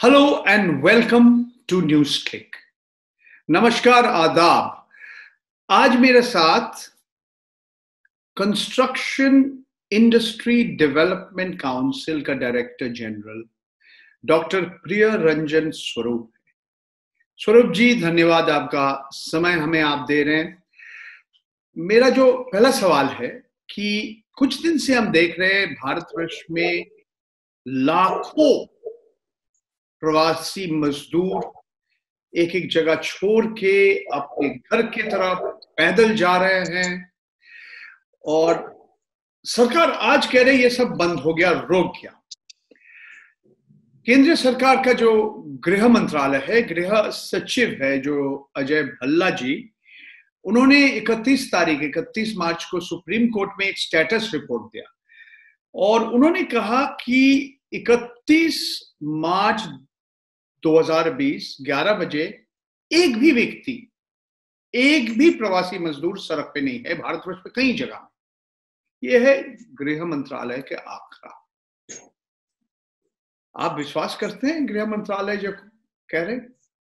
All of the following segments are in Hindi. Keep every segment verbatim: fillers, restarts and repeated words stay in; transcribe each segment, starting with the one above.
Hello and welcome to news click. नमस्कार, आदाब। आज मेरे साथ कंस्ट्रक्शन इंडस्ट्री डेवलपमेंट काउंसिल का director general doctor Priya Ranjan स्वरूप है। स्वरूप जी, धन्यवाद, आपका समय हमें आप दे रहे हैं। मेरा जो पहला सवाल है कि कुछ दिन से हम देख रहे हैं भारतवर्ष में लाखों प्रवासी मजदूर एक एक जगह छोड़ के अपने घर की तरफ पैदल जा रहे हैं और सरकार आज कह रही है ये सब बंद हो गया, रोक गया। केंद्रीय सरकार का जो गृह मंत्रालय है, गृह सचिव है जो अजय भल्ला जी, उन्होंने इकतीस तारीख इकतीस मार्च को सुप्रीम कोर्ट में एक स्टेटस रिपोर्ट दिया और उन्होंने कहा कि इकतीस मार्च दो हज़ार बीस ग्यारह बजे एक भी व्यक्ति, एक भी प्रवासी मजदूर सड़क पे नहीं है भारतवर्ष में कई जगह। यह है गृह मंत्रालय के आंकड़ा। आप विश्वास करते हैं गृह मंत्रालय जो कह रहे?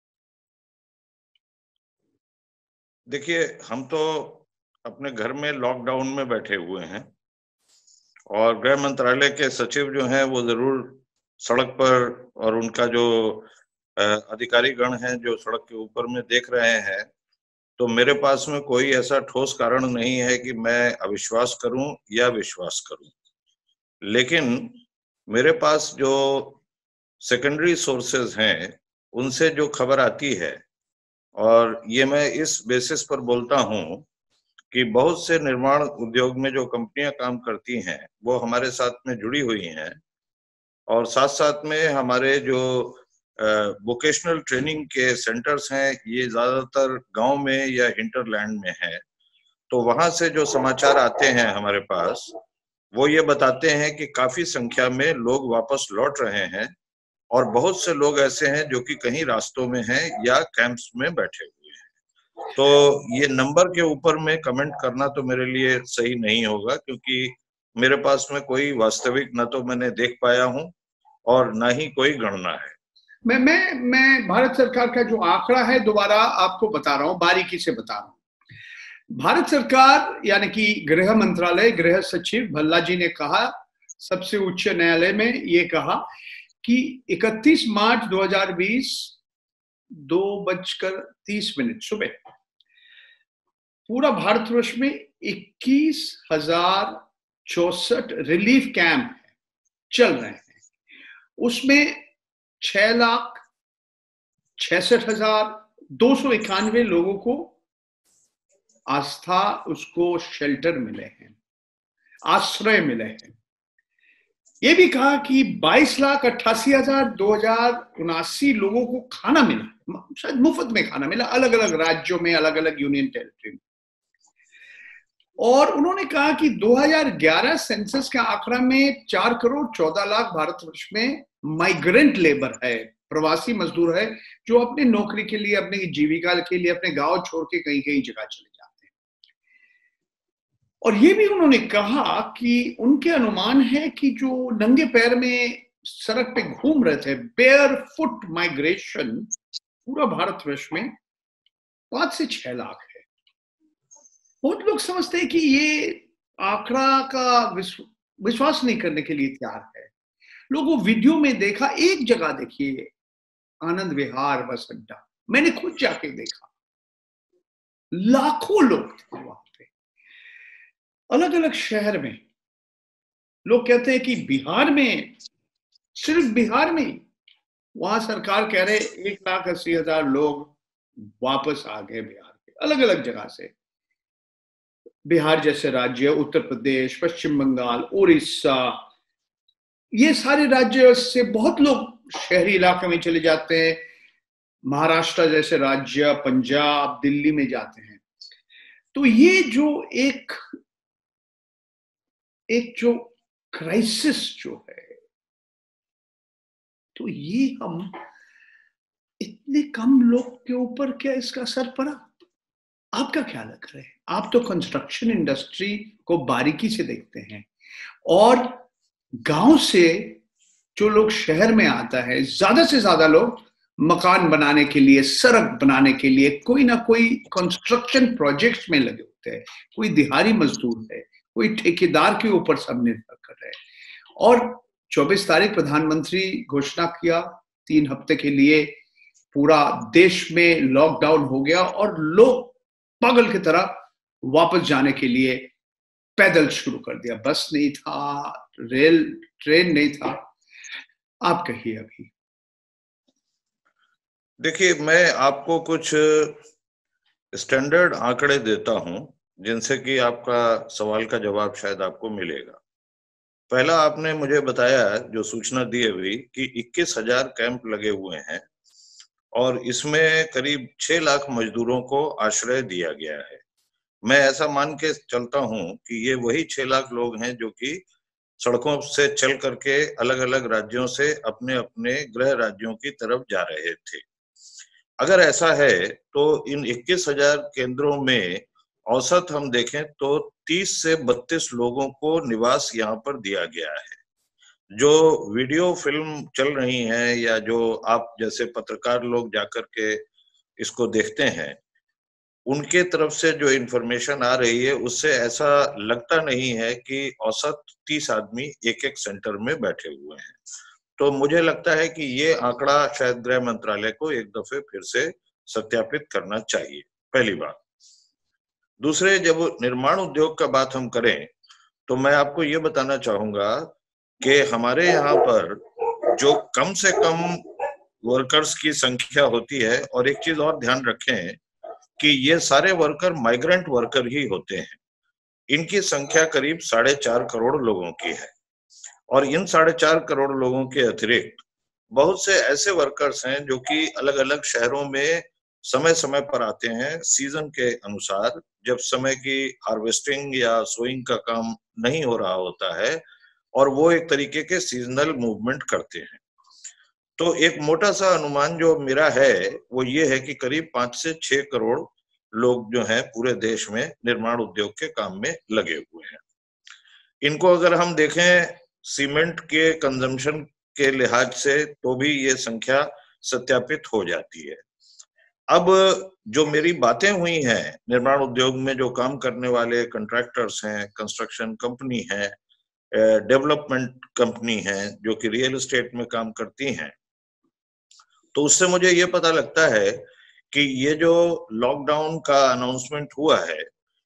देखिए, हम तो अपने घर में लॉकडाउन में बैठे हुए हैं और गृह मंत्रालय के सचिव जो हैं वो जरूर सड़क पर, और उनका जो अधिकारी गण हैं जो सड़क के ऊपर में देख रहे हैं, तो मेरे पास में कोई ऐसा ठोस कारण नहीं है कि मैं अविश्वास करूं या विश्वास करूं। लेकिन मेरे पास जो सेकेंडरी सोर्सेज हैं उनसे जो खबर आती है, और ये मैं इस बेसिस पर बोलता हूं कि बहुत से निर्माण उद्योग में जो कंपनियां काम करती हैं वो हमारे साथ में जुड़ी हुई हैं, और साथ साथ में हमारे जो वोकेशनल ट्रेनिंग के सेंटर्स हैं ये ज्यादातर गांव में या हिंटरलैंड में हैं। तो वहां से जो समाचार आते हैं हमारे पास वो ये बताते हैं कि काफी संख्या में लोग वापस लौट रहे हैं, और बहुत से लोग ऐसे हैं जो कि कहीं रास्तों में हैं या कैंप्स में बैठे हुए हैं। तो ये नंबर के ऊपर में कमेंट करना तो मेरे लिए सही नहीं होगा, क्योंकि मेरे पास में कोई वास्तविक न तो मैंने देख पाया हूं और न ही कोई गणना है। मैं मैं मैं भारत सरकार का जो आंकड़ा है दोबारा आपको बता रहा हूं, बारीकी से बता रहा हूं। भारत सरकार यानी कि गृह मंत्रालय, गृह सचिव भल्ला जी ने कहा, सबसे उच्च न्यायालय में ये कहा कि इकतीस मार्च दो हज़ार बीस दो बजकर तीस मिनट सुबह पूरा भारतवर्ष में इक्कीस हजार चौसठ रिलीफ कैंप चल रहे हैं। उसमें छह लाख छियासठ हजार दो सौ इक्यानवे लोगों को आस्था उसको शेल्टर मिले हैं, आश्रय मिले हैं। ये भी कहा कि बाईस लाख अट्ठासी हजार दो हजार उनासी लोगों को खाना मिला, शायद मुफ्त में खाना मिला, अलग अलग राज्यों में, अलग अलग यूनियन टेरिटरी में। और उन्होंने कहा कि दो हज़ार ग्यारह सेंसस के आंकड़ा में चार करोड़ चौदह लाख भारतवर्ष में माइग्रेंट लेबर है, प्रवासी मजदूर है, जो अपने नौकरी के लिए, अपने जीविका के लिए अपने गांव छोड़ के कहीं कहीं जगह चले जाते हैं। और ये भी उन्होंने कहा कि उनके अनुमान है कि जो नंगे पैर में सड़क पे घूम रहे थे, बेयर फुट माइग्रेशन, पूरा भारतवर्ष में पांच से छह लाख है। बहुत लोग समझते हैं कि ये आंकड़ा का विश्वास नहीं करने के लिए तैयार है। लोगों वीडियो में देखा, एक जगह देखिए, आनंद विहार बस अड्डा, मैंने खुद जाके देखा, लाखों लोग थे वहां पे। अलग अलग शहर में लोग कहते हैं कि बिहार में, सिर्फ बिहार में, वहां सरकार कह रहे एक लाख अस्सी हजार लोग वापस आ गए बिहार के अलग अलग जगह से। बिहार जैसे राज्य, उत्तर प्रदेश, पश्चिम बंगाल, उड़ीसा, ये सारे राज्य से बहुत लोग शहरी इलाके में चले जाते हैं। महाराष्ट्र जैसे राज्य, पंजाब, दिल्ली में जाते हैं। तो ये जो एक एक जो क्राइसिस जो है, तो ये हम इतने कम लोग के ऊपर क्या इसका असर पड़ा? आपका क्या लग रहा है? आप तो कंस्ट्रक्शन इंडस्ट्री को बारीकी से देखते हैं और गांव से जो लोग शहर में आता है, ज्यादा से ज्यादा लोग मकान बनाने के लिए, सड़क बनाने के लिए, कोई ना कोई कंस्ट्रक्शन प्रोजेक्ट्स में लगे होते हैं। कोई दिहाड़ी मजदूर है, कोई ठेकेदार के ऊपर सब निर्भर कर रहे हैं। और चौबीस तारीख प्रधानमंत्री घोषणा किया, तीन हफ्ते के लिए पूरा देश में लॉकडाउन हो गया और लोग पागल की तरह वापस जाने के लिए पैदल शुरू कर दिया। बस नहीं था, रेल ट्रेन नहीं था। आप कहिए अभी। देखिए, मैं आपको कुछ स्टैंडर्ड आंकड़े देता हूं जिनसे कि आपका सवाल का जवाब शायद आपको मिलेगा। पहला, आपने मुझे बताया, जो सूचना दी अभी, कि इक्कीस हजार कैंप लगे हुए हैं और इसमें करीब छह लाख मजदूरों को आश्रय दिया गया है। मैं ऐसा मान के चलता हूं कि ये वही छह लाख लोग हैं जो कि सड़कों से चल करके अलग अलग राज्यों से अपने अपने गृह राज्यों की तरफ जा रहे थे। अगर ऐसा है तो इन इक्कीस हजार केंद्रों में औसत हम देखें तो तीस से बत्तीस लोगों को निवास यहाँ पर दिया गया है। जो वीडियो फिल्म चल रही है या जो आप जैसे पत्रकार लोग जाकर के इसको देखते हैं, उनके तरफ से जो इन्फॉर्मेशन आ रही है उससे ऐसा लगता नहीं है कि औसत तीस आदमी एक एक सेंटर में बैठे हुए हैं। तो मुझे लगता है कि ये आंकड़ा शायद गृह मंत्रालय को एक दफे फिर से सत्यापित करना चाहिए, पहली बात। दूसरे, जब निर्माण उद्योग का बात हम करें तो मैं आपको ये बताना चाहूंगा कि हमारे यहाँ पर जो कम से कम वर्कर्स की संख्या होती है, और एक चीज और ध्यान रखें कि ये सारे वर्कर माइग्रेंट वर्कर ही होते हैं। इनकी संख्या करीब साढ़े चार करोड़ लोगों की है और इन साढ़े चार करोड़ लोगों के अतिरिक्त बहुत से ऐसे वर्कर्स हैं जो कि अलग अलग शहरों में समय समय पर आते हैं सीजन के अनुसार, जब समय की हार्वेस्टिंग या सोइंग का काम नहीं हो रहा होता है, और वो एक तरीके के सीजनल मूवमेंट करते हैं। तो एक मोटा सा अनुमान जो मेरा है वो ये है कि करीब पांच से छह करोड़ लोग जो हैं पूरे देश में निर्माण उद्योग के काम में लगे हुए हैं। इनको अगर हम देखें सीमेंट के कंजम्पशन के लिहाज से तो भी ये संख्या सत्यापित हो जाती है। अब जो मेरी बातें हुई हैं, निर्माण उद्योग में जो काम करने वाले कंट्रैक्टर्स हैं, कंस्ट्रक्शन कंपनी है, डेवलपमेंट कंपनी है जो कि रियल एस्टेट में काम करती हैं, तो उससे मुझे ये पता लगता है कि ये जो लॉकडाउन का अनाउंसमेंट हुआ है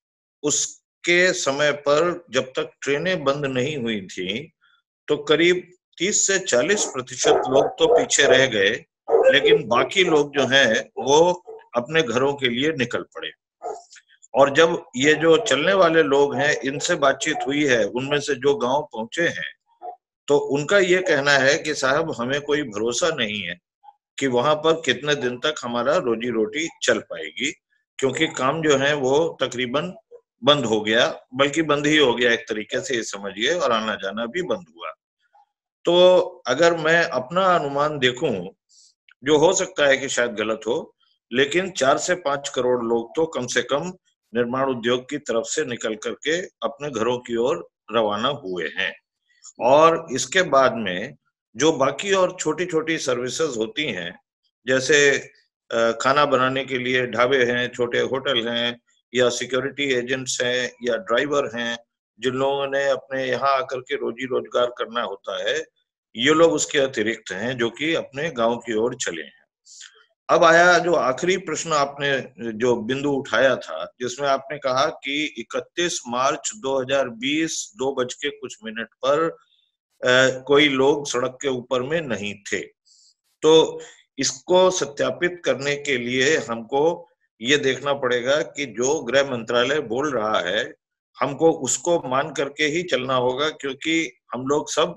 उसके समय पर जब तक ट्रेनें बंद नहीं हुई थी तो करीब तीस से चालीस प्रतिशत लोग तो पीछे रह गए, लेकिन बाकी लोग जो हैं वो अपने घरों के लिए निकल पड़े। और जब ये जो चलने वाले लोग हैं इनसे बातचीत हुई है, उनमें से जो गांव पहुंचे हैं, तो उनका ये कहना है कि साहब हमें कोई भरोसा नहीं है कि वहां पर कितने दिन तक हमारा रोजी रोटी चल पाएगी, क्योंकि काम जो है वो तकरीबन बंद हो गया, बल्कि बंद ही हो गया एक तरीके से ये समझिए, और आना जाना भी बंद हुआ। तो अगर मैं अपना अनुमान देखूं, जो हो सकता है कि शायद गलत हो, लेकिन चार से पांच करोड़ लोग तो कम से कम निर्माण उद्योग की तरफ से निकल करके अपने घरों की ओर रवाना हुए हैं। और इसके बाद में जो बाकी और छोटी छोटी सर्विसेज होती हैं, जैसे खाना बनाने के लिए ढाबे हैं, छोटे होटल हैं, या सिक्योरिटी एजेंट्स हैं, या ड्राइवर हैं, जिन लोगों ने अपने यहाँ आकर के रोजी रोजगार करना होता है, ये लोग उसके अतिरिक्त हैं जो कि अपने गांव की ओर चले हैं। अब आया जो आखिरी प्रश्न आपने जो बिंदु उठाया था, जिसमें आपने कहा कि इकतीस मार्च दो हज़ार बीस दो बज के कुछ मिनट पर आ, कोई लोग सड़क के ऊपर में नहीं थे। तो इसको सत्यापित करने के लिए हमको ये देखना पड़ेगा कि जो गृह मंत्रालय बोल रहा है हमको उसको मान करके ही चलना होगा, क्योंकि हम लोग सब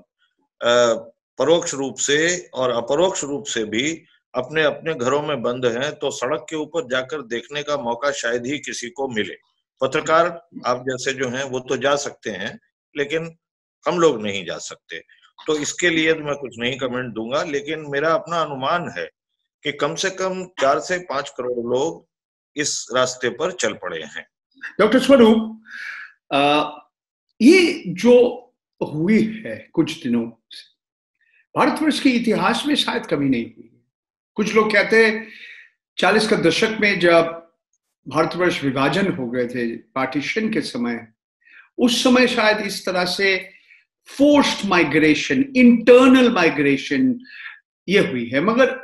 परोक्ष रूप से और अपरोक्ष रूप से भी अपने अपने घरों में बंद हैं, तो सड़क के ऊपर जाकर देखने का मौका शायद ही किसी को मिले। पत्रकार आप जैसे जो हैं वो तो जा सकते हैं, लेकिन हम लोग नहीं जा सकते। तो इसके लिए मैं कुछ नहीं कमेंट दूंगा, लेकिन मेरा अपना अनुमान है कि कम से कम चार से पांच करोड़ लोग इस रास्ते पर चल पड़े हैं। डॉक्टर स्वरूप, ये जो हुई है कुछ दिनों से, भारतवर्ष के इतिहास में शायद कभी नहीं हुई। कुछ लोग कहते हैं चालीस का दशक में जब भारतवर्ष विभाजन हो गए थे, पार्टीशन के समय, उस समय शायद इस तरह से फोर्स्ड माइग्रेशन, इंटरनल माइग्रेशन ये हुई है, मगर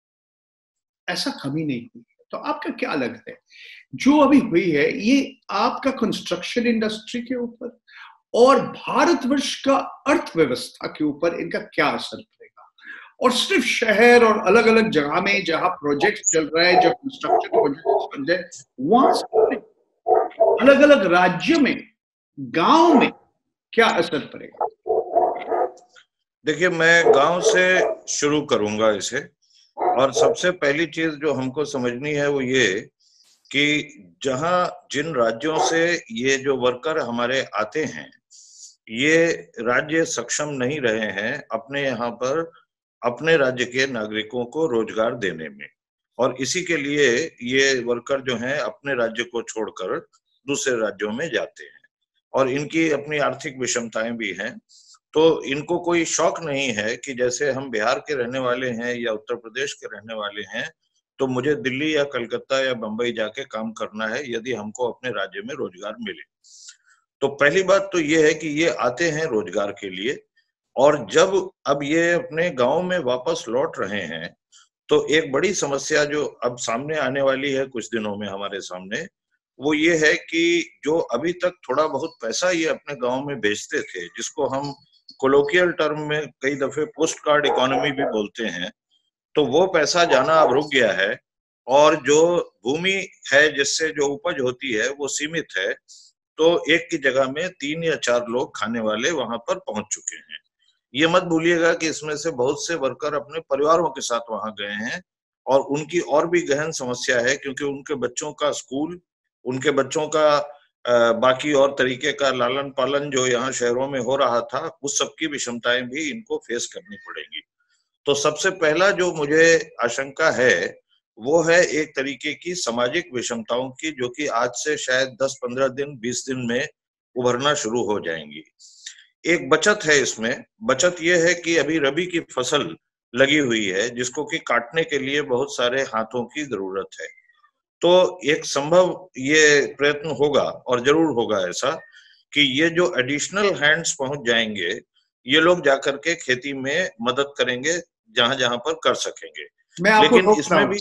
ऐसा कभी नहीं हुई। तो आपका क्या लगता है जो अभी हुई है ये आपका कंस्ट्रक्शन इंडस्ट्री के ऊपर और भारतवर्ष का अर्थव्यवस्था के ऊपर इनका क्या असर पड़ेगा? और सिर्फ शहर और अलग अलग जगह में जहां प्रोजेक्ट चल रहा है, जो कंस्ट्रक्शन प्रोजेक्ट चल रहे हैं, वहां से अलग अलग राज्य में, गांव में क्या असर पड़ेगा? देखिए, मैं गांव से शुरू करूंगा इसे। और सबसे पहली चीज जो हमको समझनी है वो ये कि जहां जिन राज्यों से ये जो वर्कर हमारे आते हैं, ये राज्य सक्षम नहीं रहे हैं अपने यहाँ पर अपने राज्य के नागरिकों को रोजगार देने में, और इसी के लिए ये वर्कर जो हैं अपने राज्य को छोड़कर दूसरे राज्यों में जाते हैं, और इनकी अपनी आर्थिक विषमताएं भी हैं। तो इनको कोई शौक नहीं है कि जैसे हम बिहार के रहने वाले हैं या उत्तर प्रदेश के रहने वाले हैं तो मुझे दिल्ली या कलकत्ता या बंबई जाके काम करना है यदि हमको अपने राज्य में रोजगार मिले। तो पहली बात तो ये है कि ये आते हैं रोजगार के लिए, और जब अब ये अपने गांव में वापस लौट रहे हैं तो एक बड़ी समस्या जो अब सामने आने वाली है कुछ दिनों में हमारे सामने, वो ये है कि जो अभी तक थोड़ा बहुत पैसा ये अपने गांव में भेजते थे, जिसको हम कोलोकियल टर्म में कई दफे पोस्ट कार्ड इकोनॉमी भी बोलते हैं, तो वो पैसा जाना अब रुक गया है, और जो भूमि है जिससे जो उपज होती है वो सीमित है। तो एक की जगह में तीन या चार लोग खाने वाले वहां पर पहुंच चुके हैं। ये मत भूलिएगा कि इसमें से बहुत से वर्कर अपने परिवारों के साथ वहां गए हैं, और उनकी और भी गहन समस्या है क्योंकि उनके बच्चों का स्कूल, उनके बच्चों का बाकी और तरीके का लालन पालन जो यहाँ शहरों में हो रहा था, उस सब की विषमताएं भी इनको फेस करनी पड़ेगी। तो सबसे पहला जो मुझे आशंका है वो है एक तरीके की सामाजिक विषमताओं की, जो कि आज से शायद दस पंद्रह दिन बीस दिन में उभरना शुरू हो जाएंगी। एक बचत है इसमें। बचत ये है कि अभी रबी की फसल लगी हुई है जिसको कि काटने के लिए बहुत सारे हाथों की जरूरत है। तो एक संभव ये प्रयत्न होगा, और जरूर होगा ऐसा, कि ये जो एडिशनल हैंड्स पहुंच जाएंगे ये लोग जाकर के खेती में मदद करेंगे जहां जहां पर कर सकेंगे। मैं आपको लेकिन इसमें भी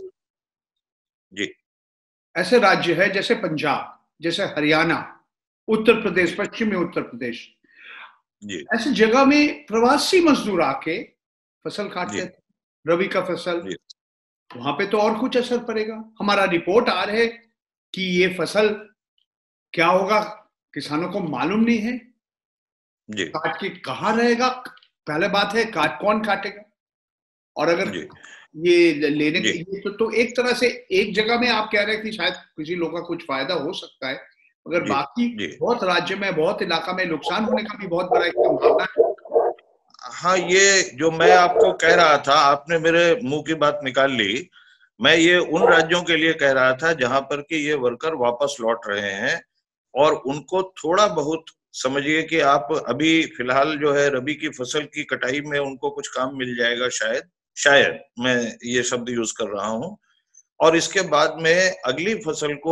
जी, ऐसे राज्य है जैसे पंजाब, जैसे हरियाणा, उत्तर प्रदेश, पश्चिमी उत्तर प्रदेश, जी, ऐसी जगह में प्रवासी मजदूर आके फसल काटते थे, रबी का फसल, वहां पे तो और कुछ असर पड़ेगा। हमारा रिपोर्ट आ रहे कि ये फसल क्या होगा किसानों को मालूम नहीं है, जी, काट के कहाँ रहेगा, पहले बात है काट कौन काटेगा, और अगर ये लेने के लिए तो, तो एक तरह से एक जगह में आप कह रहे हैं कि शायद किसी लोगों का कुछ फायदा हो सकता है, मगर बाकी बहुत राज्य में, बहुत इलाका में नुकसान होने का भी बहुत बड़ा एक संभावना है। हाँ, ये जो मैं आपको कह रहा था, आपने मेरे मुंह की बात निकाल ली। मैं ये उन राज्यों के लिए कह रहा था जहां पर कि ये वर्कर वापस लौट रहे हैं, और उनको थोड़ा बहुत समझिए कि आप अभी फिलहाल जो है रबी की फसल की कटाई में उनको कुछ काम मिल जाएगा, शायद शायद मैं ये शब्द यूज कर रहा हूं, और इसके बाद में अगली फसल को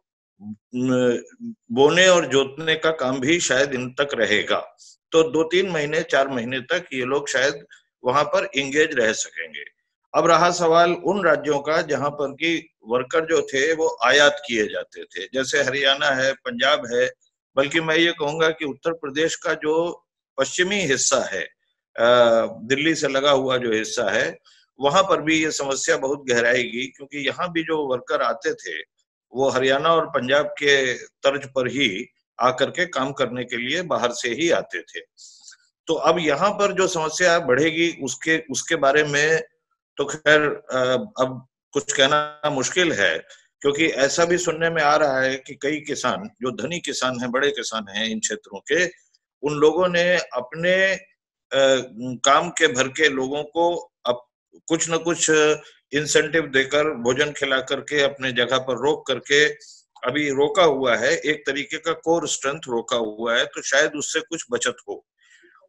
बोने और जोतने का काम भी शायद इन तक रहेगा। तो दो तीन महीने चार महीने तक ये लोग शायद वहां पर इंगेज रह सकेंगे। अब रहा सवाल उन राज्यों का जहां पर कि वर्कर जो थे वो आयात किए जाते थे, जैसे हरियाणा है, पंजाब है, बल्कि मैं ये कहूंगा कि उत्तर प्रदेश का जो पश्चिमी हिस्सा है, दिल्ली से लगा हुआ जो हिस्सा है, वहां पर भी ये समस्या बहुत गहराएगी, क्योंकि यहाँ भी जो वर्कर आते थे वो हरियाणा और पंजाब के तर्ज पर ही आकर के काम करने के लिए बाहर से ही आते थे। तो अब यहाँ पर जो समस्या बढ़ेगी उसके उसके बारे में तो खैर अब कुछ कहना मुश्किल है, क्योंकि ऐसा भी सुनने में आ रहा है कि कई किसान जो धनी किसान हैं, बड़े किसान हैं इन क्षेत्रों के, उन लोगों ने अपने काम के भर के लोगों को अब कुछ न कुछ इंसेंटिव देकर, भोजन खिला करके, अपने जगह पर रोक करके अभी रोका हुआ है, एक तरीके का कोर स्ट्रेंथ रोका हुआ है, तो शायद उससे कुछ बचत हो।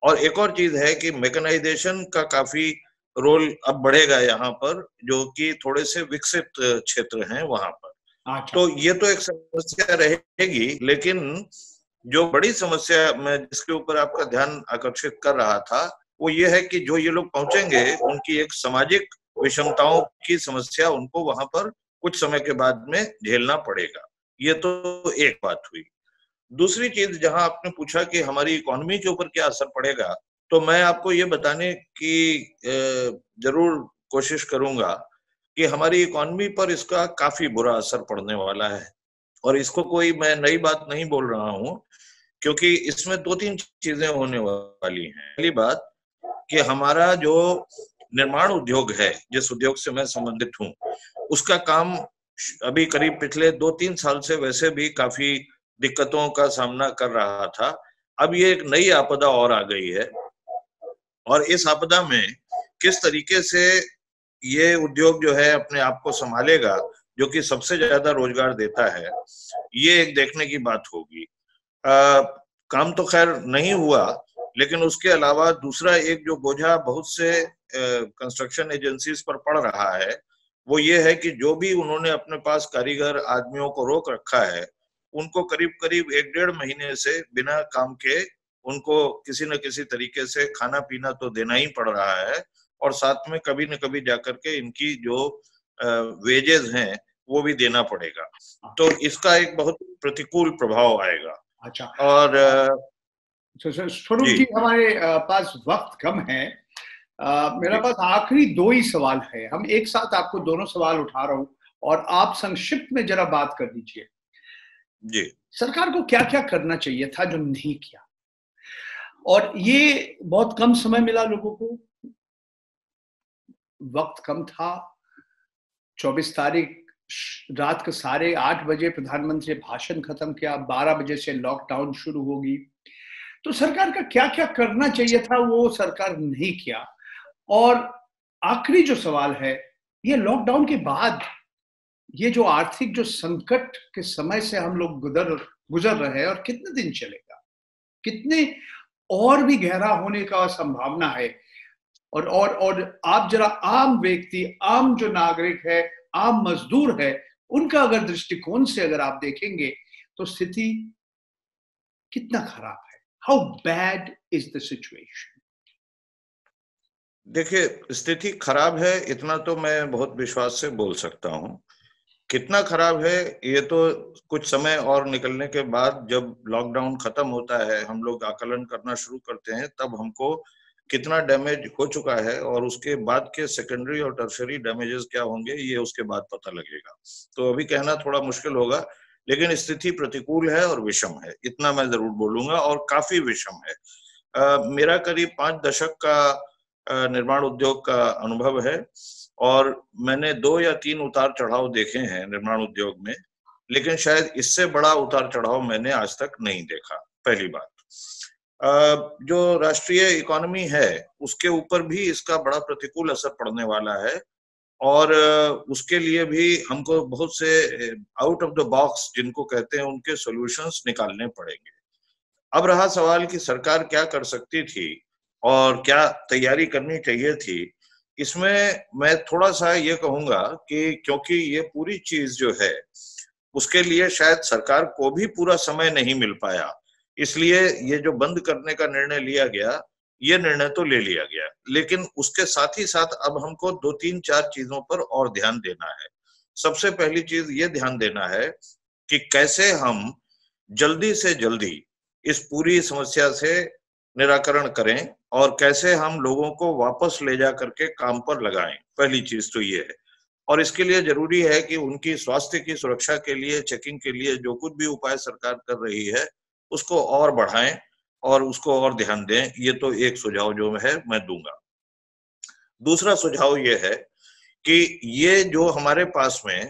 और एक और चीज है कि मैकेनाइजेशन का काफी रोल अब बढ़ेगा यहाँ पर, जो कि थोड़े से विकसित क्षेत्र हैं वहां पर। अच्छा। तो ये तो एक समस्या रहेगी, लेकिन जो बड़ी समस्या मैं जिसके ऊपर आपका ध्यान आकर्षित कर रहा था वो ये है कि जो ये लोग पहुंचेंगे उनकी एक सामाजिक विषमताओं की समस्या उनको वहां पर कुछ समय के बाद में झेलना पड़ेगा। ये तो एक बात हुई। दूसरी चीज, जहां आपने पूछा कि हमारी इकोनॉमी के ऊपर क्या असर पड़ेगा, तो मैं आपको ये बताने की जरूर कोशिश करूंगा कि हमारी इकोनॉमी पर इसका काफी बुरा असर पड़ने वाला है। और इसको कोई मैं नई बात नहीं बोल रहा हूं, क्योंकि इसमें दो तीन चीजें होने वाली हैं। पहली बात कि हमारा जो निर्माण उद्योग है, जिस उद्योग से मैं संबंधित हूं, उसका काम अभी करीब पिछले दो तीन साल से वैसे भी काफी दिक्कतों का सामना कर रहा था। अब ये एक नई आपदा और आ गई है, और इस आपदा में किस तरीके से ये उद्योग जो है अपने आप को संभालेगा, जो कि सबसे ज्यादा रोजगार देता है, ये एक देखने की बात होगी। आ, काम तो खैर नहीं हुआ, लेकिन उसके अलावा दूसरा एक जो बोझा बहुत से कंस्ट्रक्शन एजेंसीज पर पड़ रहा है, वो ये है कि जो भी उन्होंने अपने पास कारीगर आदमियों को रोक रखा है, उनको करीब करीब एक डेढ़ महीने से बिना काम के उनको किसी न किसी तरीके से खाना पीना तो देना ही पड़ रहा है, और साथ में कभी न कभी जाकर के इनकी जो वेजेस हैं वो भी देना पड़ेगा। तो इसका एक बहुत प्रतिकूल प्रभाव आएगा। अच्छा। और स्वरूप जी, हमारे पास वक्त कम है। आ, मेरा पास आखिरी दो ही सवाल है। हम एक साथ आपको दोनों सवाल उठा रहा हूं और आप संक्षिप्त में जरा बात कर दीजिए। जी, सरकार को क्या क्या करना चाहिए था जो नहीं किया, और ये बहुत कम समय मिला लोगों को, वक्त कम था। चौबीस तारीख रात के साढ़े आठ बजे प्रधानमंत्री ने भाषण खत्म किया, बारह बजे से लॉकडाउन शुरू होगी। तो सरकार का क्या क्या करना चाहिए था वो सरकार नहीं किया। और आखिरी जो सवाल है, ये लॉकडाउन के बाद ये जो आर्थिक जो संकट के समय से हम लोग गुजर गुजर रहे हैं, और कितने दिन चलेगा, कितने और भी गहरा होने का संभावना है। और और और आप जरा आम व्यक्ति, आम जो नागरिक है, आम मजदूर है, उनका अगर दृष्टिकोण से अगर आप देखेंगे तो स्थिति कितना खराब है। How bad is the situation? देखिए, स्थिति खराब है इतना तो मैं बहुत विश्वास से बोल सकता हूं। कितना खराब है ये तो कुछ समय और निकलने के बाद, जब लॉकडाउन खत्म होता है, हम लोग आकलन करना शुरू करते हैं, तब हमको कितना डैमेज हो चुका है और उसके बाद के सेकेंडरी और टर्शरी डैमेजेस क्या होंगे, ये उसके बाद पता लगेगा। तो अभी कहना थोड़ा मुश्किल होगा, लेकिन स्थिति प्रतिकूल है और विषम है, इतना मैं जरूर बोलूंगा, और काफी विषम है। आ, मेरा करीब पांच दशक का निर्माण उद्योग का अनुभव है, और मैंने दो या तीन उतार चढ़ाव देखे हैं निर्माण उद्योग में, लेकिन शायद इससे बड़ा उतार चढ़ाव मैंने आज तक नहीं देखा। पहली बात, जो राष्ट्रीय इकोनॉमी है उसके ऊपर भी इसका बड़ा प्रतिकूल असर पड़ने वाला है, और उसके लिए भी हमको बहुत से आउट ऑफ द बॉक्स जिनको कहते हैं उनके सॉल्यूशंस निकालने पड़ेंगे। अब रहा सवाल कि सरकार क्या कर सकती थी और क्या तैयारी करनी चाहिए थी, इसमें मैं थोड़ा सा ये कहूंगा कि क्योंकि ये पूरी चीज जो है उसके लिए शायद सरकार को भी पूरा समय नहीं मिल पाया, इसलिए ये जो बंद करने का निर्णय लिया गया, ये निर्णय तो ले लिया गया, लेकिन उसके साथ ही साथ अब हमको दो तीन चार चीजों पर और ध्यान देना है। सबसे पहली चीज ये ध्यान देना है कि कैसे हम जल्दी से जल्दी इस पूरी समस्या से निराकरण करें और कैसे हम लोगों को वापस ले जा करके काम पर लगाएं। पहली चीज तो ये है, और इसके लिए जरूरी है कि उनकी स्वास्थ्य की सुरक्षा के लिए, चेकिंग के लिए जो कुछ भी उपाय सरकार कर रही है उसको और बढ़ाएं और उसको और ध्यान दें। ये तो एक सुझाव जो है मैं दूंगा। दूसरा सुझाव ये है कि ये जो हमारे पास में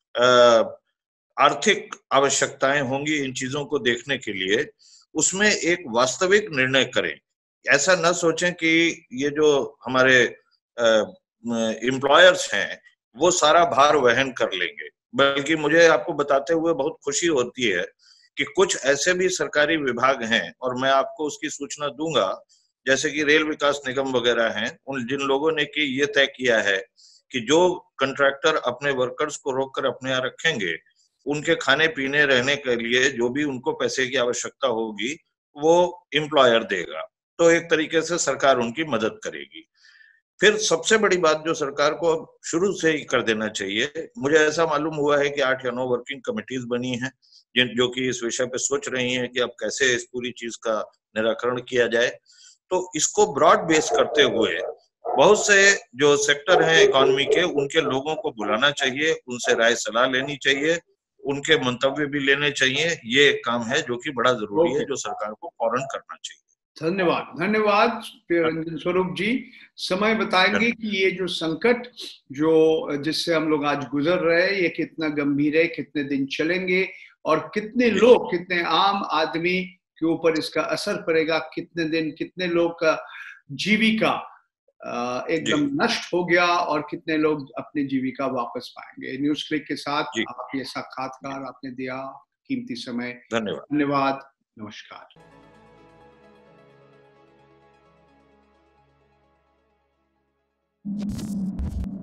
आर्थिक आवश्यकताएं होंगी इन चीजों को देखने के लिए, उसमें एक वास्तविक निर्णय करें। ऐसा न सोचें कि ये जो हमारे एम्प्लॉयर्स हैं वो सारा भार वहन कर लेंगे, बल्कि मुझे आपको बताते हुए बहुत खुशी होती है कि कुछ ऐसे भी सरकारी विभाग हैं, और मैं आपको उसकी सूचना दूंगा, जैसे कि रेल विकास निगम वगैरह हैं, उन जिन लोगों ने कि ये तय किया है कि जो कंट्रैक्टर अपने वर्कर्स को रोककर अपने यहाँ रखेंगे, उनके खाने पीने रहने के लिए जो भी उनको पैसे की आवश्यकता होगी वो एम्प्लॉयर देगा। तो एक तरीके से सरकार उनकी मदद करेगी। फिर सबसे बड़ी बात जो सरकार को अब शुरू से ही कर देना चाहिए, मुझे ऐसा मालूम हुआ है कि आठ या नौ वर्किंग कमिटीज बनी हैं जिन जो कि इस विषय पे सोच रही हैं कि अब कैसे इस पूरी चीज का निराकरण किया जाए। तो इसको ब्रॉड बेस करते हुए बहुत से जो सेक्टर हैं इकोनॉमी के, उनके लोगों को बुलाना चाहिए, उनसे राय सलाह लेनी चाहिए, उनके मंतव्य भी लेने चाहिए। ये एक काम है जो कि बड़ा जरूरी है, जो सरकार को फौरन करना चाहिए। धन्यवाद, धन्यवाद रंजन स्वरूप जी। समय बताएंगे कि ये जो संकट जो जिससे हम लोग आज गुजर रहे हैं, ये कितना गंभीर है, कितने दिन चलेंगे और कितने लोग, कितने आम आदमी के ऊपर इसका असर पड़ेगा, कितने दिन, कितने लोग का जीविका एकदम नष्ट हो गया और कितने लोग अपनी जीविका वापस पाएंगे। न्यूज क्लिक के साथ आप ये साक्षात्कार आपने दिया, कीमती समय, धन्यवाद। धन्यवाद, नमस्कार। Thank you.